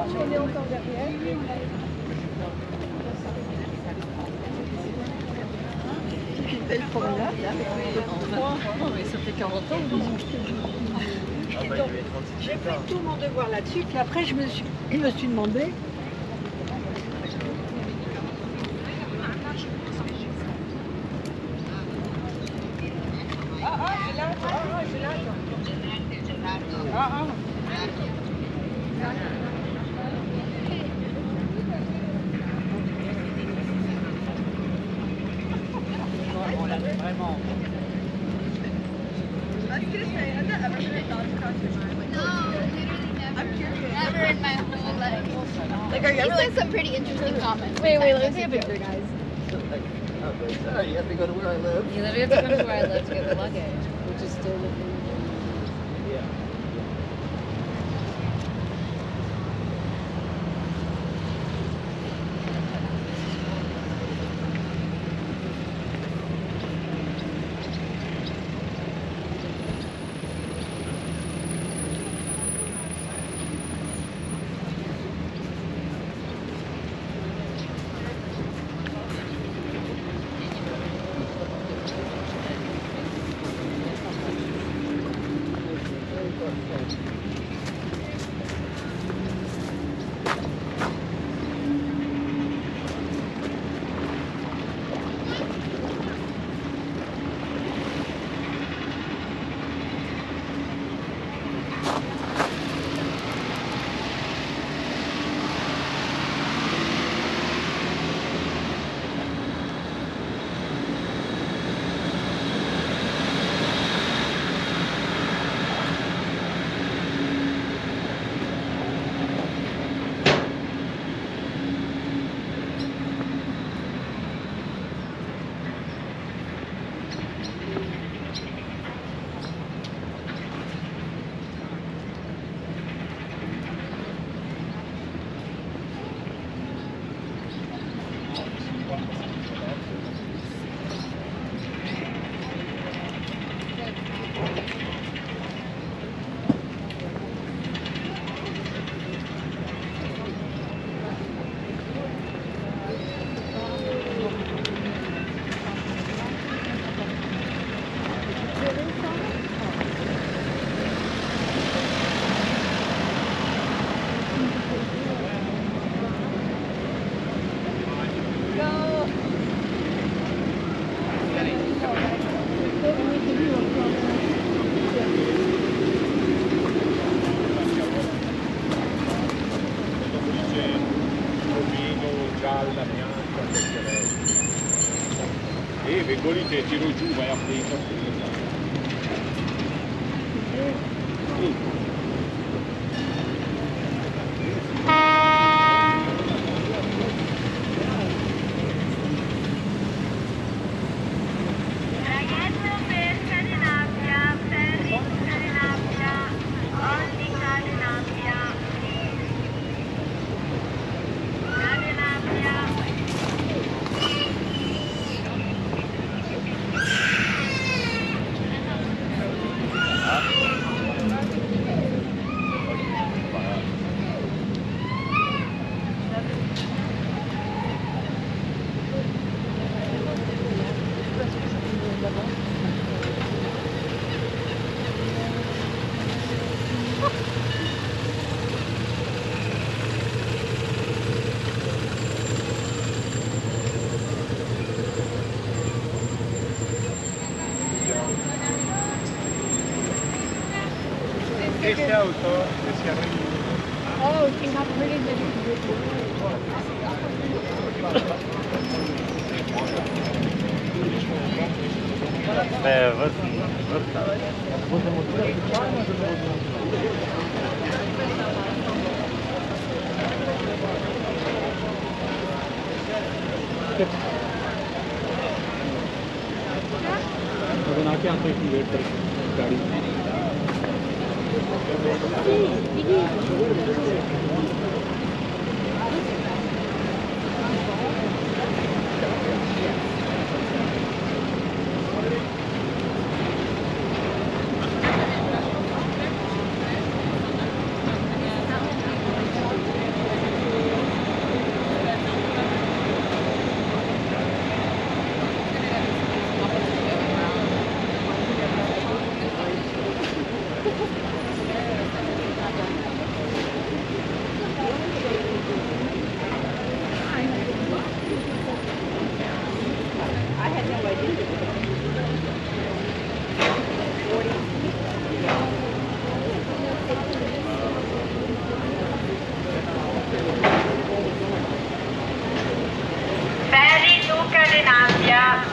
On est encore derrière. Une belle promenade là, avec les trois. Non mais ça fait 40 ans que et donc, j'ai fait tout mon devoir là-dessus, puis après je me suis demandé. Some pretty interesting comments. Wait, let's take a picture, guys. Sorry, you have to go to where I live. You literally have to come to where I live to get the luggage, which is still within. Yeah. Vengo lì, te tiro giù, vai a prendere. Queste auto che si arrivano. Oh, she got pretty good. Devono anche convertere gaड़ी Ferry Duca di Nadia.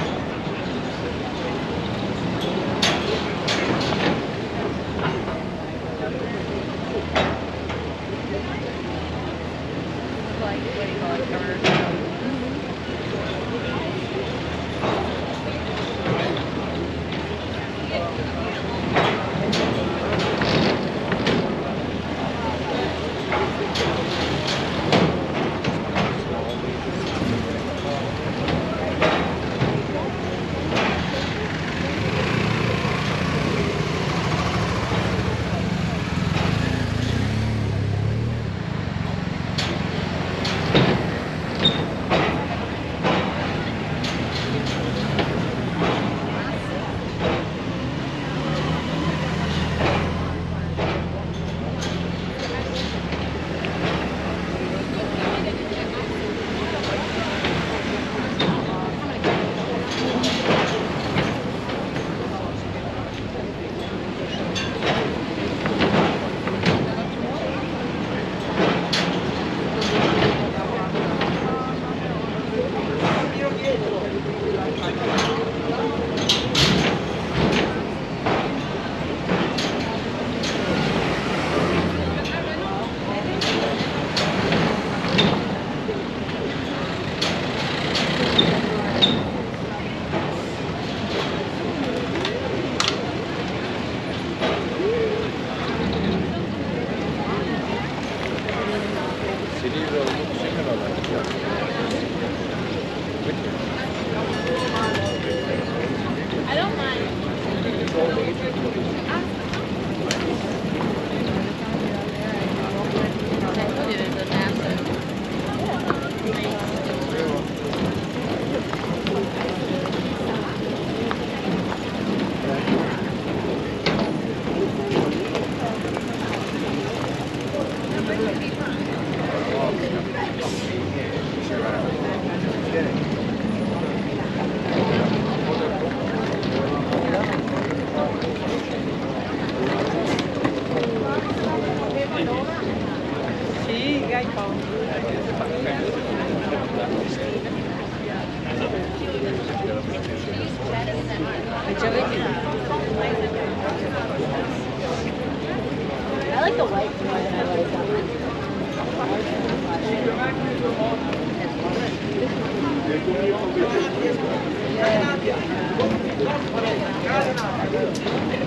I don't mind. I like the white more than I like that.